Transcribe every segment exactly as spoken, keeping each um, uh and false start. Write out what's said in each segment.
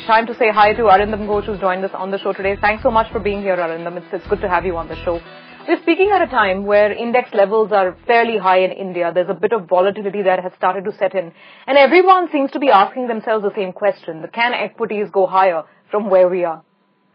time to say hi to Arindam Ghosh, who's joined us on the show today. Thanks so much for being here, Arindam. It's, it's good to have you on the show. We're speaking at a time where index levels are fairly high in India. There's a bit of volatility that has started to set in. And everyone seems to be asking themselves the same question. Can equities go higher from where we are?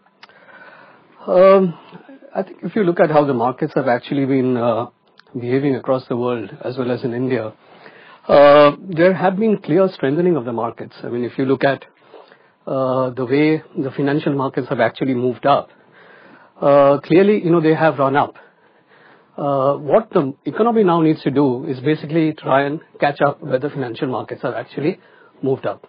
Um, I think if you look at how the markets have actually been uh, behaving across the world as well as in India, uh, there have been clear strengthening of the markets. I mean, if you look at uh, the way the financial markets have actually moved up, uh, clearly, you know, they have run up. Uh, what the economy now needs to do is basically try and catch up where the financial markets have actually moved up.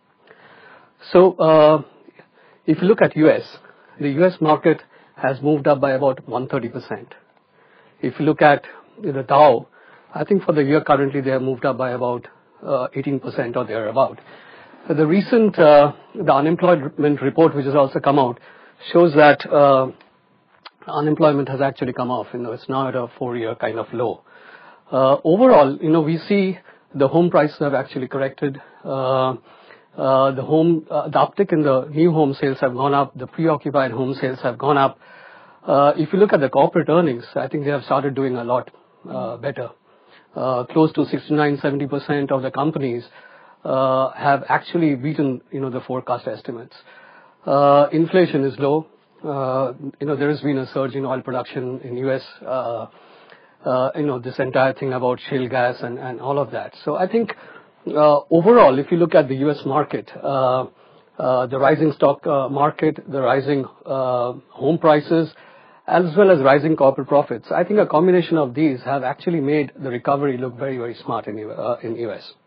So, uh, if you look at U S, the U S market has moved up by about one hundred thirty percent. If you look at the Dow, I think for the year currently they have moved up by about uh, eighteen percent or thereabout. The recent uh, the unemployment report, which has also come out, shows that uh, unemployment has actually come off. You know, it's now at a four-year kind of low. Uh, overall, you know, we see the home prices have actually corrected. Uh, uh, the home, uh, the uptick in the new home sales have gone up. The preoccupied home sales have gone up. Uh, if you look at the corporate earnings, I think they have started doing a lot uh, better. Uh, close to sixty-nine, seventy percent of the companies uh, have actually beaten, you know, the forecast estimates. Uh, inflation is low. Uh, you know, there has been a surge in oil production in U S, uh, uh, you know, this entire thing about shale gas and, and all of that. So I think uh, overall, if you look at the U S market, uh, uh, the rising stock uh, market, the rising uh, home prices, as well as rising corporate profits, I think a combination of these have actually made the recovery look very, very smart in, uh, in U S.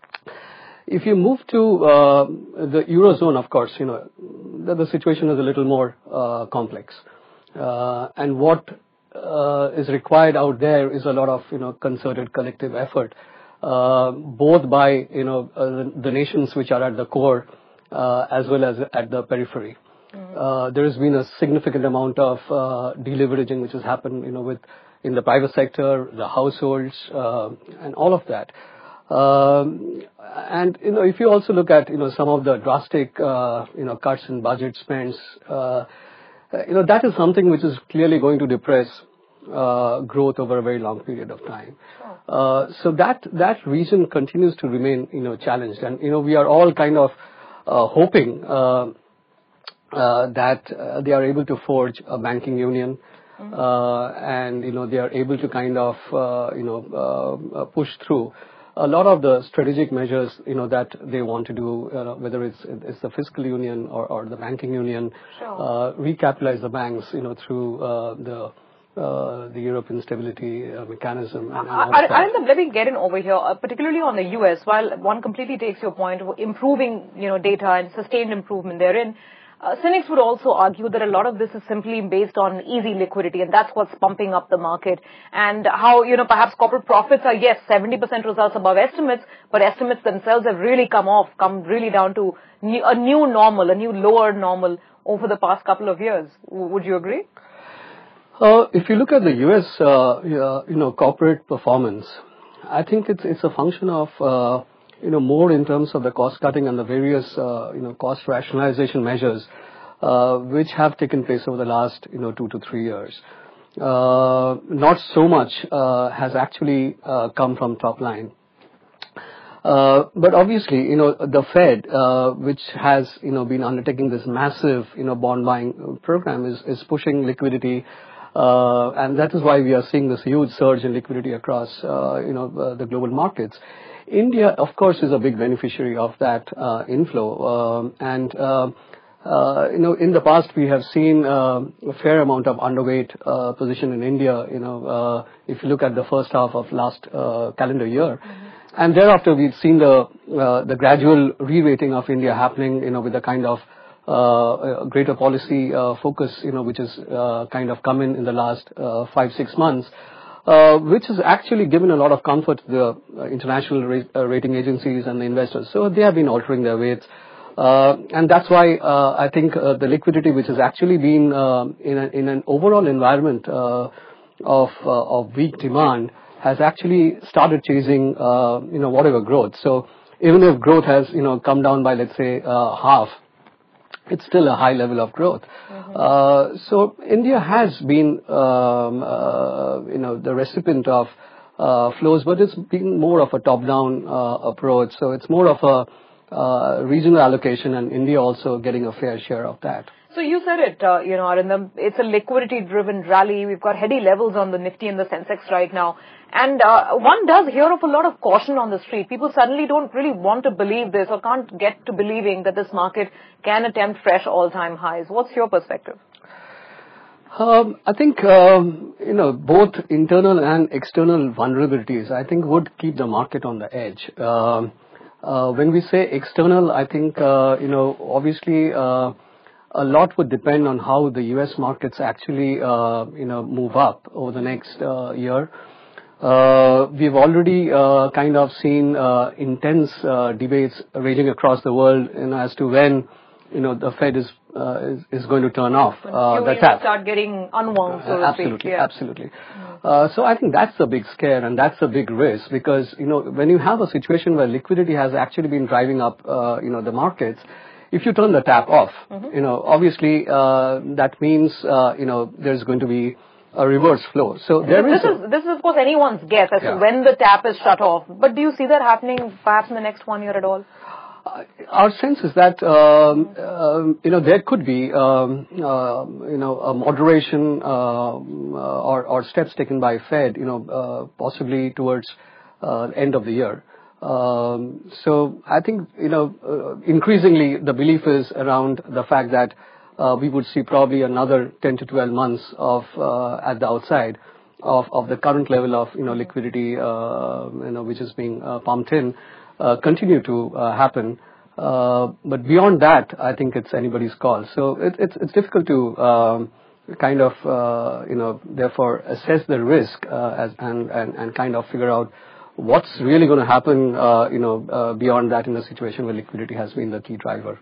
If you move to uh, the Eurozone, of course, you know, the, the situation is a little more uh, complex. Uh, and what uh, is required out there is a lot of, you know, concerted collective effort, uh, both by, you know, uh, the, the nations which are at the core uh, as well as at the periphery. Mm-hmm. Uh, there has been a significant amount of uh, deleveraging which has happened, you know, with in the private sector, the households, uh, and all of that. Um, and, you know, if you also look at, you know, some of the drastic, uh, you know, cuts in budget spends, uh, you know, that is something which is clearly going to depress, uh, growth over a very long period of time. Uh, so that, that region continues to remain, you know, challenged. And, you know, we are all kind of, uh, hoping, uh, uh, that uh, they are able to forge a banking union. Mm-hmm. Uh, and, you know, they are able to kind of, uh, you know, uh, push through a lot of the strategic measures, you know, that they want to do, uh, whether it's it's the fiscal union or, or the banking union, sure. uh, recapitalize the banks, you know, through uh, the uh, the European Stability uh, Mechanism. And, and I, I, I, let me get in over here, uh, particularly on the U S. While one completely takes your point of improving, you know, data and sustained improvement therein. Uh, cynics would also argue that a lot of this is simply based on easy liquidity, and that's what's pumping up the market. And how, you know, perhaps corporate profits are, yes, seventy percent results above estimates, but estimates themselves have really come off, come really down to new, a new normal, a new lower normal over the past couple of years. W- would you agree? Uh, if you look at the U S, uh, you know, corporate performance, I think it's it's a function of uh, you know, more in terms of the cost cutting and the various, uh, you know, cost rationalization measures, uh, which have taken place over the last, you know, two to three years. Uh, not so much, uh, has actually, uh, come from top line. Uh, but obviously, you know, the Fed, uh, which has, you know, been undertaking this massive, you know, bond buying program is, is pushing liquidity. Uh, and that is why we are seeing this huge surge in liquidity across, uh, you know, uh, the global markets. India, of course, is a big beneficiary of that uh, inflow. Um, and, uh, uh, you know, in the past, we have seen uh, a fair amount of underweight uh, position in India, you know, uh, if you look at the first half of last uh, calendar year. Mm-hmm. And thereafter, we've seen the uh, the gradual re-rating of India happening, you know, with a kind of uh, greater policy uh, focus, you know, which has uh, kind of come in in the last uh, five, six months. Uh, which has actually given a lot of comfort to the uh, international ra- uh, rating agencies and the investors. So they have been altering their weights. Uh, and that's why uh, I think uh, the liquidity which has actually been uh, in, a, in an overall environment uh, of, uh, of weak demand has actually started chasing, uh, you know, whatever growth. So even if growth has, you know, come down by, let's say, uh, half, it's still a high level of growth. Mm-hmm. Uh, so India has been, um, uh, you know, the recipient of uh, flows, but it's been more of a top-down uh, approach. So it's more of a uh, regional allocation, and India also getting a fair share of that. So you said it, uh, you know, Arindam, it's a liquidity-driven rally. We've got heady levels on the Nifty and the Sensex right now. And uh, one does hear of a lot of caution on the street. People suddenly don't really want to believe this or can't get to believing that this market can attempt fresh all-time highs. What's your perspective? Um, I think, um, you know, both internal and external vulnerabilities, I think, would keep the market on the edge. Um, uh, when we say external, I think, uh, you know, obviously, uh, a lot would depend on how the U S markets actually, uh, you know, move up over the next uh, year. Uh, we've already uh, kind of seen uh, intense uh, debates raging across the world, you know, as to when, you know, the Fed is uh, is, is going to turn off uh, the tap. Start getting unwound, so uh, to absolutely, speak. Yeah. Absolutely. Mm. Uh, so I think that's a big scare, and that's a big risk, because, you know, when you have a situation where liquidity has actually been driving up, uh, you know, the markets, if you turn the tap off, mm-hmm. you know, obviously uh, that means, uh, you know, there's going to be a reverse flow. So there this is, a, is this is of course anyone's guess as yeah. to when the tap is shut off. But do you see that happening perhaps in the next one year at all? Uh, our sense is that um, um, you know, there could be um, uh, you know, a moderation um, uh, or, or steps taken by Fed, you know, uh, possibly towards uh, end of the year. Um, so I think, you know, uh, increasingly the belief is around the fact that uh, we would see probably another ten to twelve months of uh, at the outside of, of the current level of, you know, liquidity, uh, you know, which is being uh, pumped in, uh, continue to uh, happen. Uh, but beyond that, I think it's anybody's call. So it, it's it's difficult to um, kind of uh, you know, therefore assess the risk uh, as and, and and kind of figure out what's really going to happen, uh, you know, uh, beyond that in a situation where liquidity has been the key driver.